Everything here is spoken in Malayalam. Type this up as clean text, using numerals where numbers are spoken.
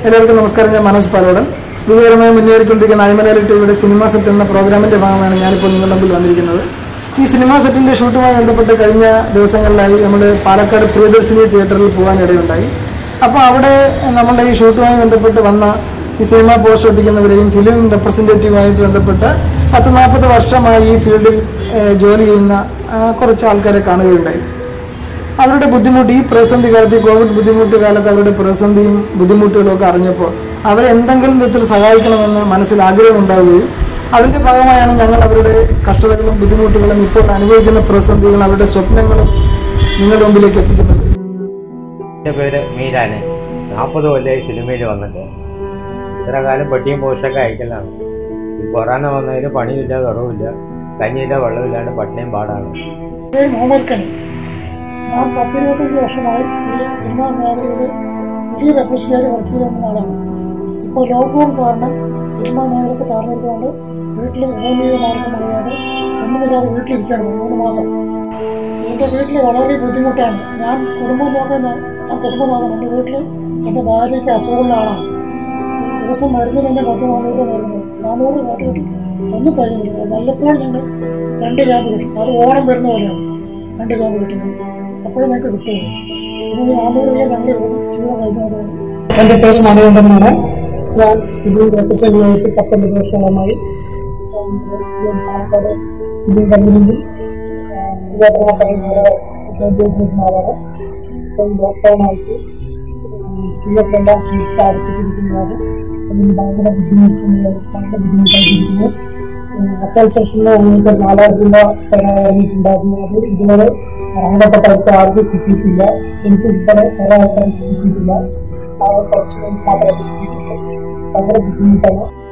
എല്ലാവർക്കും നമസ്കാരം. ഞാൻ മനോജ് പാലോടൻ. വിജയകരമായി മുന്നേറിക്കൊണ്ടിരിക്കുന്ന IMALAYALI TVയുടെ സിനിമാസെറ്റ് എന്ന പ്രോഗ്രാമിൻ്റെ ഭാഗമാണ് ഞാനിപ്പോൾ നിങ്ങളുടെ മുമ്പിൽ വന്നിരിക്കുന്നത്. ഈ സിനിമാസെറ്റിൻ്റെ ഷൂട്ടുമായി ബന്ധപ്പെട്ട് കഴിഞ്ഞ ദിവസങ്ങളിലായി നമ്മൾ പാലക്കാട് പ്രിയദർശിനി തിയേറ്ററിൽ പോകാനിടയുണ്ടായി. അപ്പോൾ അവിടെ നമ്മളുടെ ഈ ഷൂട്ടുമായി ബന്ധപ്പെട്ട് വന്ന ഈ സിനിമ പോസ്റ്റ് ഒട്ടിക്കുന്നവരെയും ഫിലിം റെപ്രസെൻറ്റേറ്റീവുമായിട്ട് ബന്ധപ്പെട്ട് 10-40 വർഷമായി ഈ ഫീൽഡിൽ ജോലി ചെയ്യുന്ന കുറച്ച് ആൾക്കാരെ കാണുകയുണ്ടായി. അവരുടെ ബുദ്ധിമുട്ട് ഈ പ്രതിസന്ധി കാലത്ത്, കോവിഡ് ബുദ്ധിമുട്ട് കാലത്ത് അവരുടെ പ്രതിസന്ധിയും ബുദ്ധിമുട്ടുകളും ഒക്കെ അറിഞ്ഞപ്പോൾ അവരെ എന്തെങ്കിലും വിധത്തിൽ സഹായിക്കണമെന്ന് മനസ്സിൽ ആഗ്രഹം ഉണ്ടാവുകയും അതിൻ്റെ ഭാഗമായാണ് ഞങ്ങൾ അവരുടെ കഷ്ടതകളും ബുദ്ധിമുട്ടുകളും ഇപ്പോൾ അനുഭവിക്കുന്ന പ്രതിസന്ധികളും അവരുടെ സ്വപ്നങ്ങളും നിങ്ങളുടെ മുമ്പിലേക്ക് എത്തിക്കുന്നത്. എൻ്റെ പേര് മീരാന്. 40 കൊല്ലമായി സിനിമയിൽ വന്നിട്ട്. ഇത്ര കാലം പെട്ടിയും പോസ്റ്റൊക്കെ അയക്കലാണ്. ഈ കൊറോണ വന്നതിന് പണിയില്ല, കുറവില്ല, കഞ്ഞിയില്ല, വെള്ളമില്ലാണ്ട് പട്ടിണിയും പാടാണ്. ഞാൻ 10-25 വർഷമായി ഈ സിനിമാ മേഖലയിൽ വലിയ റെപ്രസെൻറ്റേറ്റീവ് വർക്ക് ചെയ്യുന്ന ആളാണ്. ഇപ്പോൾ ലോക്ക്ഡൗൺ കാരണം സിനിമാ മേഖലയ്ക്ക് താഴ്ന്നിരിക്കൊണ്ട് വീട്ടിൽ ഭൂമിയെ മാർഗം അറിയാതെ ഒന്നുമില്ലാതെ വീട്ടിലിരിക്കുകയാണ് 3 മാസം. എൻ്റെ വീട്ടിൽ വളരെ ബുദ്ധിമുട്ടാണ്. ഞാൻ കുടുംബം നോക്കാൻ എൻ്റെ വീട്ടിൽ എൻ്റെ ഭാര്യയ്ക്ക് അസുഖമുള്ള ആളാണ്. ദിവസം മരുന്നിന് തന്നെ 10-400 മരുന്ന്, 400 കാട്ടി ഒന്നും തയ്യുന്നില്ല. വല്ലപ്പോഴും ഞങ്ങൾ 2 ക്യാമ്പ് കിട്ടും. അത് ഓണം വരുന്ന പോലെയാണ് 2 ക്യാമ്പ് കിട്ടുന്നത്. അപ്പോഴും ഞങ്ങൾക്ക് കിട്ടുകയുള്ളൂ. പിന്നെ ഈ 400 ഞങ്ങളുടെ ജീവിതം കഴിഞ്ഞുകൊണ്ടാണ്. എൻ്റെ പേര് മണികണ്ഠനാണ്. ഞാൻ ഫിലിം റെപ്രസെൻറ്റേറ്റീവായിട്ട് 19 വർഷമായി പാലക്കാട് ഫിലിം കമ്പനിയിൽ തിയേറ്ററിനാണ്. ഇപ്പം ലോക്ക്ഡൗണായിട്ട് തിയേറ്ററെല്ലാം അടച്ചിട്ടിരിക്കുന്നതാണ്. അതിന് ഭയങ്കര ബുദ്ധിമുട്ടായിട്ടിരിക്കുന്നു. മസാല സെക്ഷനിൽ ഞങ്ങൾക്ക് 4000 രൂപ ഇറങ്ങിയിട്ടുണ്ടായിരുന്നു. അത് ഇതുവരെ അർഹതപ്പെട്ടവർക്ക് ആർക്കും കിട്ടിയിട്ടില്ല. എനിക്ക് ഇതുവരെ ഒരാൾക്കാരും കിട്ടിയിട്ടില്ല. കുറച്ച് മാത്രമേ കിട്ടിയിട്ടുണ്ട്. ഭയങ്കര ബുദ്ധിമുട്ടാണ്.